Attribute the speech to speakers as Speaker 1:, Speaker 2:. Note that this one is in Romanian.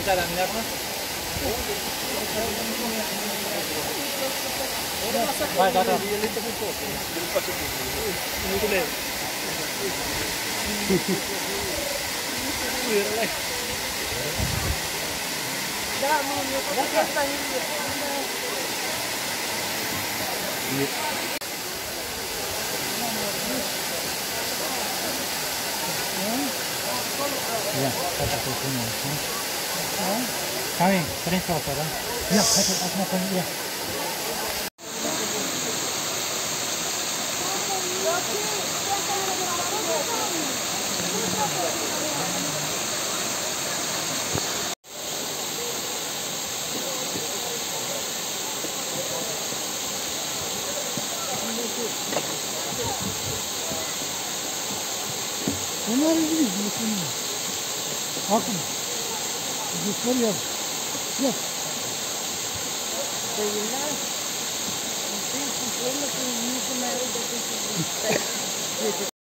Speaker 1: la mine acum? Vai, da, da.
Speaker 2: Da, mă, eu pot să asta
Speaker 1: Ja, das ist so schön. Kami, trink water, hè? Ja, het is ook nog een, ja.
Speaker 3: Onlar ilgili mi? Acum. După el. Ia.
Speaker 2: Păi, na, întâi cu până că nu se mai aude decât